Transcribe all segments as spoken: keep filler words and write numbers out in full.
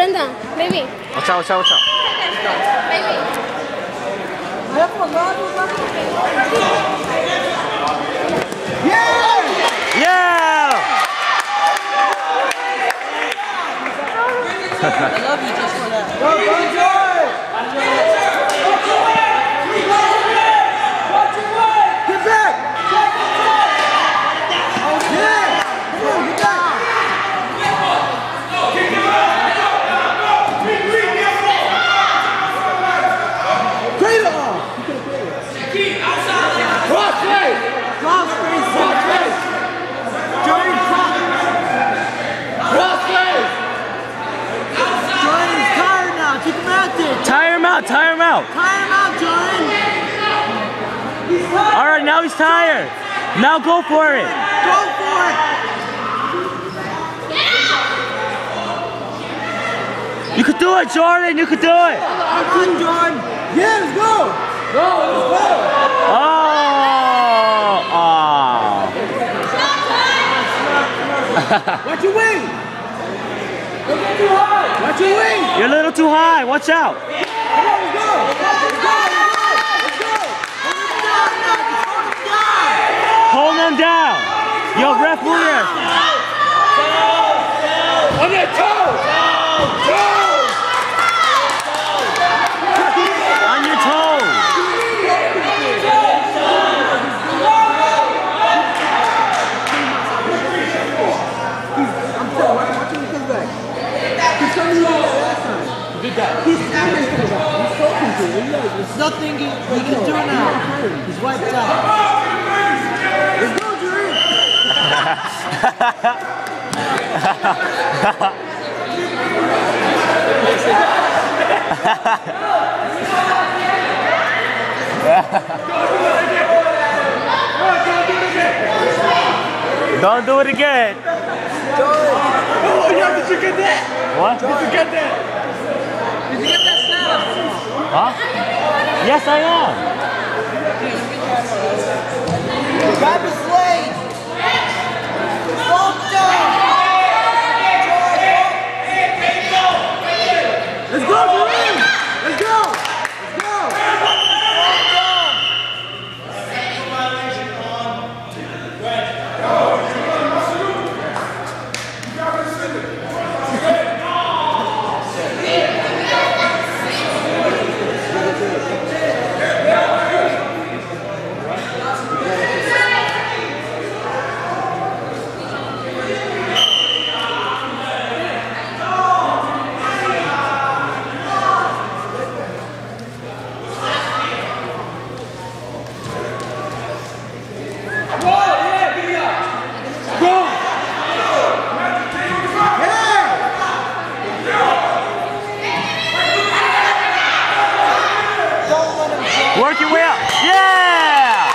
Brenda, baby. Watch out, watch out, watch out. Baby. Yeah! I love you just for that. Go, go, Jorrin! Get back! Oh, yeah! Come on, get back! Cradle off! Cross face! Cross face! Cross face! Jorrin, cross! Cross face! Jorrin is tired now. Keep him out there. Tire him out, tire him out. Tire him out, Jorrin. All right, now he's tired. Now go for it. Go for it. You could do it, Jorrin. You could do it. Come on, Jorrin. Yeah, let's go. Go, let's go. Oh, oh. Watch your wing. Don't get too high. Watch your wing. You're a little too high. Watch out. Come on, let's go. Let's go. Let's go. Hold him down. Yo, ref, move here. On your toes. Toes. On your toes. He's talking to him. There's nothing he, he can do now. He's wiped out. Let's go, Jorrin! Don't do it again. Oh, yeah, did you get that? What? Did you get that? Did you get that snap? Huh? Yes, I am. Grab his leg! Slow down! Let's go, Jorrin! Let's go! Let's go! Work your way up. Yeah!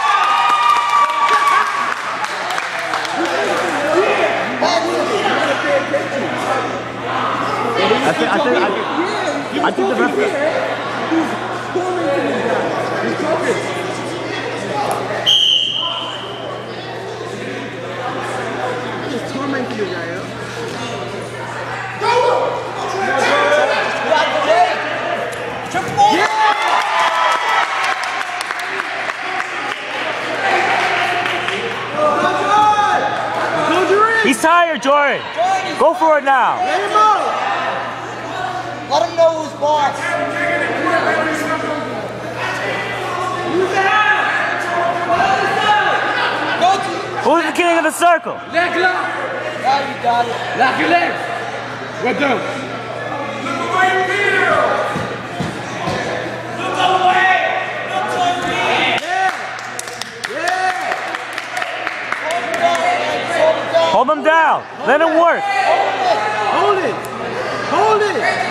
I think, I think, I think, I think the ref. He's tormenting the guy, huh? He's tired, Jorrin. Go for it now. Let him out! Let him know who's boss. Go to Who's the king of the circle? Leg lock! Now you got it. Lock your legs! Well done. Look away, Peter! Look away! Look towards me! Yeah! Yeah! Hold him down. Hold him down. Let him work. Hold it! Hold it!